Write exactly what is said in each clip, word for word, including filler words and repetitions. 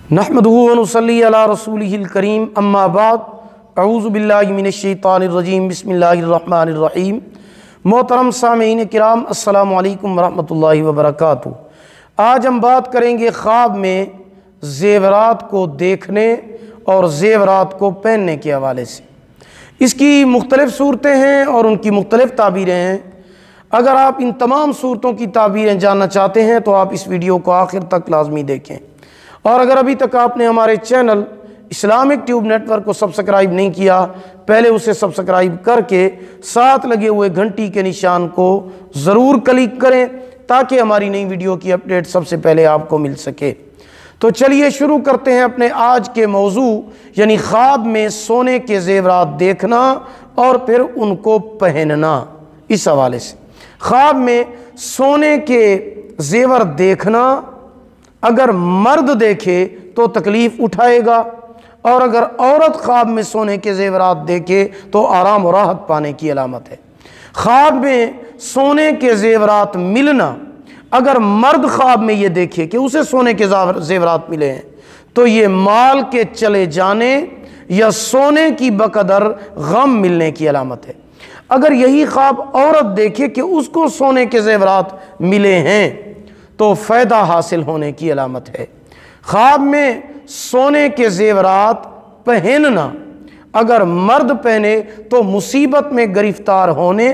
नहमदुहु व नुसल्ली अला रसूलिहिल करीम अम्मा बाद अऊज़ु बिल्लाहि मिनश शैतानिर रजीम बिस्मिल्लाहिर रहमानिर रहीम। मोहतरम सामीईन किराम अस्सलामु अलैकुम व रहमतुल्लाहि व बरकातुहू। आज हम बात करेंगे ख्वाब में ज़ेवरात को देखने और ज़ेवरात को पहनने के हवाले से। इसकी मुख्तलिफ़ सूरतें हैं और उनकी मुख्तलिफ़ ताबीरें हैं। अगर आप इन तमाम सूरतों की ताबीरें जानना चाहते हैं तो आप इस वीडियो को आखिर तक लाजमी देखें। और अगर अभी तक आपने हमारे चैनल इस्लामिक ट्यूब नेटवर्क को सब्सक्राइब नहीं किया, पहले उसे सब्सक्राइब करके साथ लगे हुए घंटी के निशान को ज़रूर क्लिक करें ताकि हमारी नई वीडियो की अपडेट सबसे पहले आपको मिल सके। तो चलिए शुरू करते हैं अपने आज के मौजू, यानी ख्वाब में सोने के ज़ेवरात देखना और फिर उनको पहनना। इस हवाले से ख्वाब में सोने के ज़ेवर देखना, अगर मर्द देखे तो तकलीफ़ उठाएगा और अगर औरत ख्वाब में सोने के ज़ेवरात देखे तो आराम और राहत पाने की अलामत है। ख्वाब में सोने के ज़ेवरात मिलना, अगर मर्द ख्वाब में ये देखे कि उसे सोने के ज़ेवरात मिले हैं तो ये माल के चले जाने या सोने की बकदर गम मिलने की अलामत है। अगर यही ख्वाब औरत देखे कि उसको सोने के ज़ेवरात मिले हैं तो फ़ायदा हासिल होने की अलामत है। ख्वाब में सोने के ज़ेवरात पहनना, अगर मर्द पहने तो मुसीबत में गिरफ्तार होने,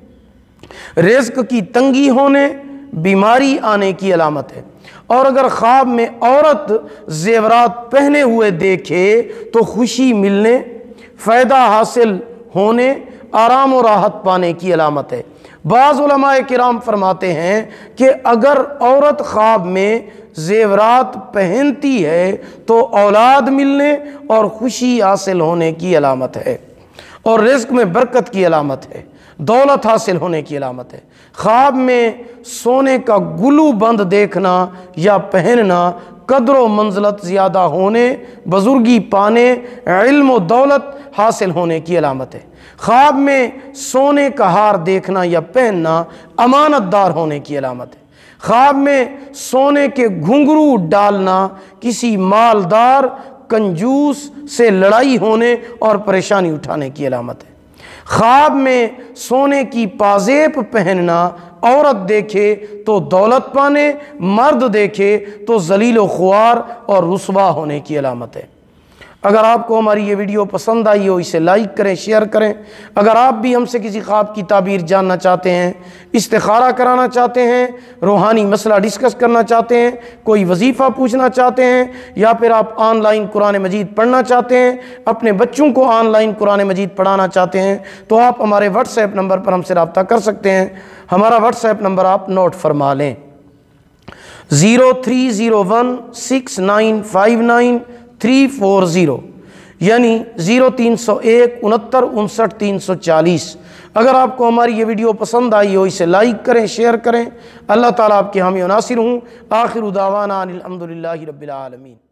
रिज़्क की तंगी होने, बीमारी आने की अलामत है। और अगर ख्वाब में औरत ज़ेवरात पहने हुए देखे तो खुशी मिलने, फ़ायदा हासिल होने, आराम और राहत पाने की अलामत है। बाज़ उलमाए किराम फरमाते हैं कि अगर औरत ख्वाब में ज़ेवरात पहनती है तो औलाद मिलने और खुशी हासिल होने की अलामत है और रिज़्क में बरकत की अलामत है, दौलत हासिल होने की अलामत है। ख्वाब में सोने का गुलू बंद देखना या पहनना कदर व मंज़लत ज़्यादा होने, बुज़ुर्गी पाने, इल्म व दौलत हासिल होने की अलामत है। ख्वाब में सोने का हार देखना या पहनना अमानतदार होने की अलामत है। ख्वाब में सोने के घुंघरू डालना किसी मालदार कंजूस से लड़ाई होने और परेशानी उठाने की अलामत है। ख्वाब में सोने की पाजेब पहनना, औरत देखे तो दौलत पाने, मर्द देखे तो ज़लील व ख्वार और रुसवा होने की अलामत है। अगर आपको हमारी ये वीडियो पसंद आई हो इसे लाइक करें, शेयर करें। अगर आप भी हमसे किसी ख्वाब की ताबीर जानना चाहते हैं, इस्तिखारा कराना चाहते हैं, रूहानी मसला डिस्कस करना चाहते हैं, कोई वजीफ़ा पूछना चाहते हैं या फिर आप ऑनलाइन कुरान मजीद पढ़ना चाहते हैं, अपने बच्चों को ऑनलाइन कुरान मजीद पढ़ाना चाहते हैं तो आप हमारे व्हाट्सएप नंबर पर हमसे रब्ता कर सकते हैं। हमारा व्हाट्सएप नंबर आप नोट फरमा लें, zero three zero one six nine five nine three four zero, यानी ज़ीरो तीन सौ एक उनहत्तर उनसठ तीन सौ चालीस। अगर आपको हमारी ये वीडियो पसंद आई हो इसे लाइक करें, शेयर करें। अल्लाह ताला आपके हामी व नासिर हूँ। आखिर दावाना अनिल हम्दुलिल्लाहि रब्बिल आलमीन।